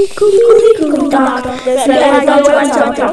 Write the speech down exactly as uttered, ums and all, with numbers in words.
hickory dickory dock, the sparrow went on top.